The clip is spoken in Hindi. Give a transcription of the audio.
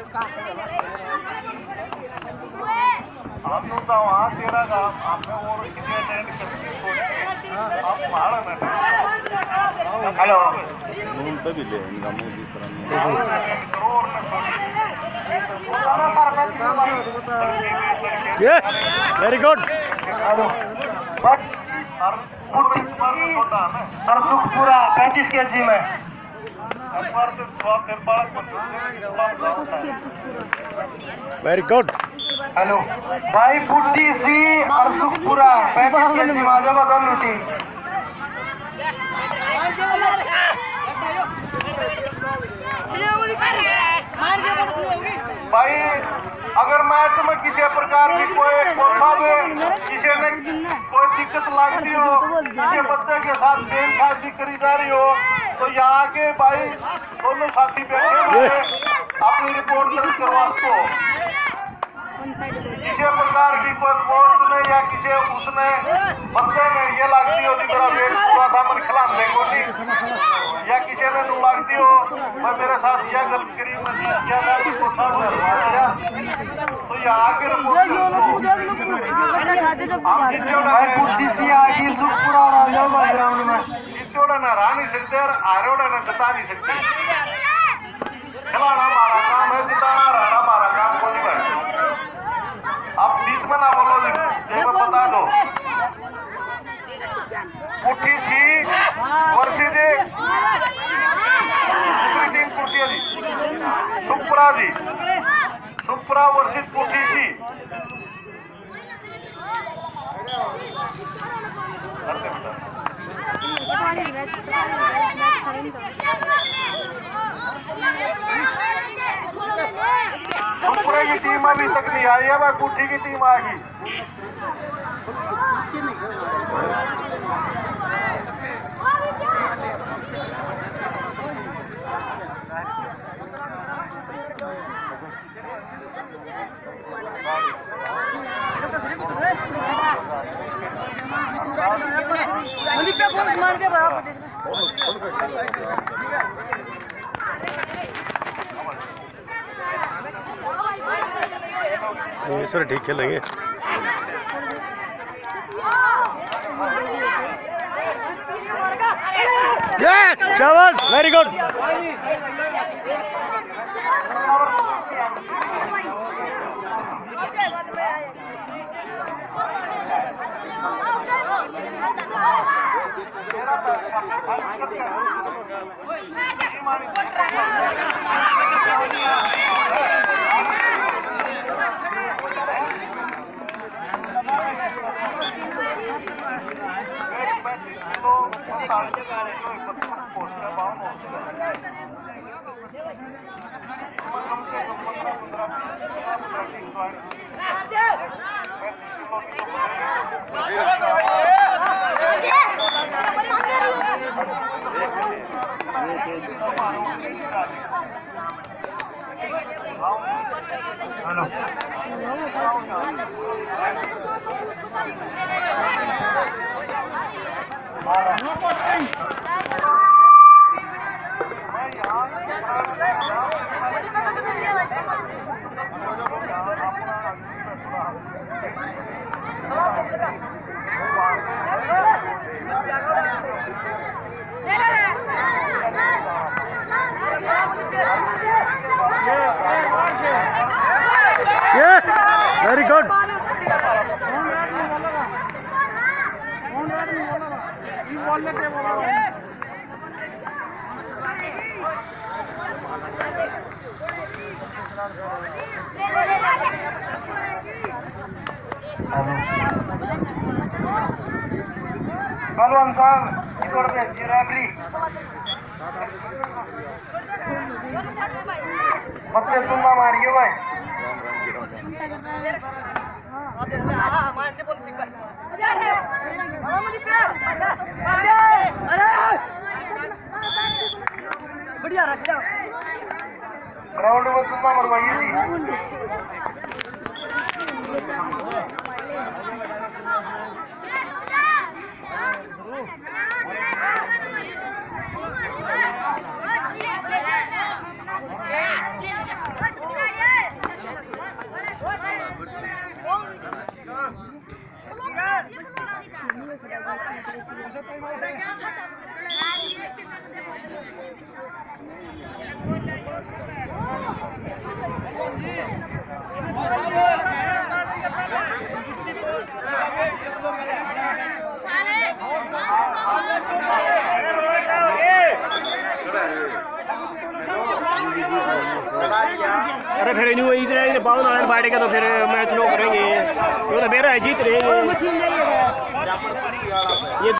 हम लोग तो वहाँ तेरा काम आपने और किसी अटेंड करके आप मारा ना हेलो रूम पे भी ले इनका मुंह भी वेरी गुड पूरा 35 kg में वेरी गुड हेलो भाई पुट्टी सी अरसुखपुरा 35 kg माझा बदल लुटी भाई अगर मैच में किसी प्रकार की कोई किसी ने कोई दिक्कत लगती हो किसी बच्चे के साथ बेइंसाफी करी जा रही हो तो यहाँ के भाई दोनों साथी बैठे हुए अपनी रिपोर्ट दर्ज करवा सको किसी प्रकार की कोई पोस्ट ने या किसी उसने बच्चे ने ये लगती हो मेरा वेट पूरा था मन खिला देखो जी या किसी ने नू लगती हो मैं मेरे साथ यह गलत करी किया था तो यहाँ के रिपोर्ट चित्तौड़ा ना रहा नहीं सकते और आरोड़ा ना जिता नहीं सकते खिलाना हमारा काम है जिताना रहना हमारा काम कोई नहीं है आप बीच में ना बोलो जी बता दो मुट्ठी सी वर्षी जी टीम कुर्तिया जी सुपुरा जी सुपुरा वर्षित मुट्ठी सी सुपुरा की टीम अभी तक नहीं आई है भाई कुट्ठी की टीम आ गई मार दे भाई सर ठीक खेलेंगे शाबाश very good very good Balwant साहब इकडे जिराबली बच्चे तुम्बा मारियो भाई बढ़िया रख ग्राउंड में तुम्बा मरवाइए जी अरे फिर इधर बाउन आने बैठेगा तो फिर मैच लो करेंगे, वो तो मेरा है, जीत रहे हैं। मशीन नहीं है।